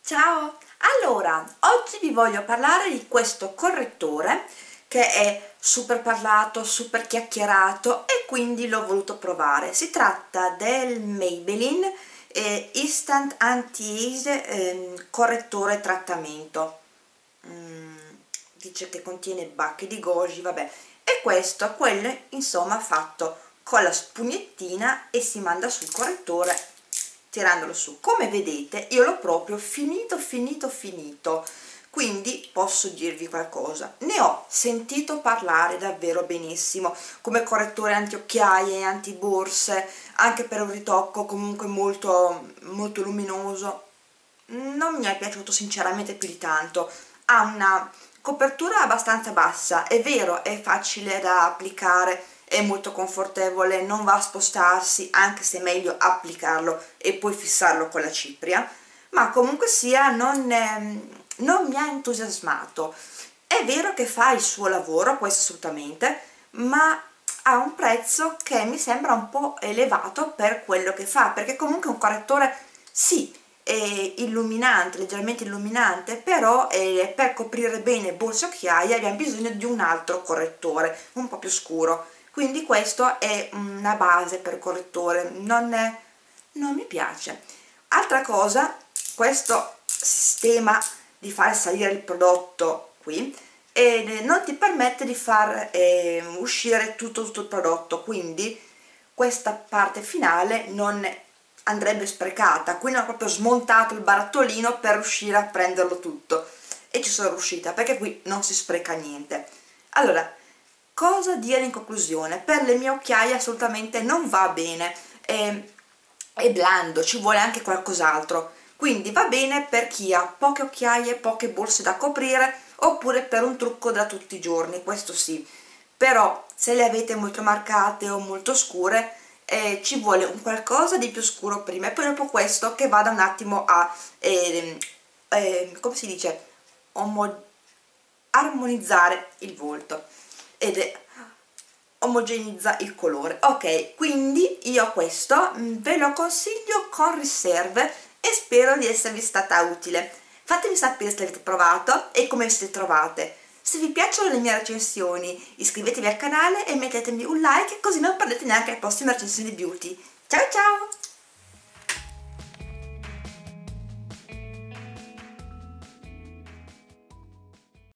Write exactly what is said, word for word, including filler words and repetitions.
Ciao! Allora, oggi vi voglio parlare di questo correttore che è super parlato, super chiacchierato e quindi l'ho voluto provare. Si tratta del Maybelline eh, Instant Anti-Age eh, correttore trattamento. Mm, dice che contiene bacche di goji, vabbè. E questo, quello insomma fatto con la spugnettina e si manda sul correttore tirandolo su. Come vedete io l'ho proprio finito finito finito, quindi posso dirvi qualcosa. Ne ho sentito parlare davvero benissimo come correttore anti-occhiaie, anti-borse, anche per un ritocco comunque molto molto luminoso. Non mi è piaciuto sinceramente più di tanto. Ha una copertura abbastanza bassa, è vero, è facile da applicare, è molto confortevole, non va a spostarsi, anche se è meglio applicarlo e poi fissarlo con la cipria, ma comunque sia non, eh, non mi ha entusiasmato. È vero che fa il suo lavoro, questo assolutamente, ma ha un prezzo che mi sembra un po' elevato per quello che fa, perché comunque è un correttore, sì, è illuminante, leggermente illuminante, però eh, per coprire bene borse e occhiaie abbiamo bisogno di un altro correttore, un po' più scuro. Quindi questo è una base per correttore, non, è, non mi piace. Altra cosa, questo sistema di far salire il prodotto qui eh, non ti permette di far eh, uscire tutto, tutto il prodotto, quindi questa parte finale non andrebbe sprecata, quindi ho proprio smontato il barattolino per riuscire a prenderlo tutto e ci sono riuscita perché qui non si spreca niente. Allora, cosa dire in conclusione? Per le mie occhiaie assolutamente non va bene, è, è blando, ci vuole anche qualcos'altro, quindi va bene per chi ha poche occhiaie, poche borse da coprire, oppure per un trucco da tutti i giorni, questo sì. Però se le avete molto marcate o molto scure eh, ci vuole un qualcosa di più scuro prima e poi dopo questo che vada un attimo a eh, eh, come si dice, Omo armonizzare il volto ed è omogenizza il colore. Ok, quindi io questo ve lo consiglio con riserve e spero di esservi stata utile. Fatemi sapere se l'avete provato e come siete trovate. Se vi piacciono le mie recensioni iscrivetevi al canale e mettetemi un like così non perdete neanche le prossime recensioni beauty. Ciao ciao!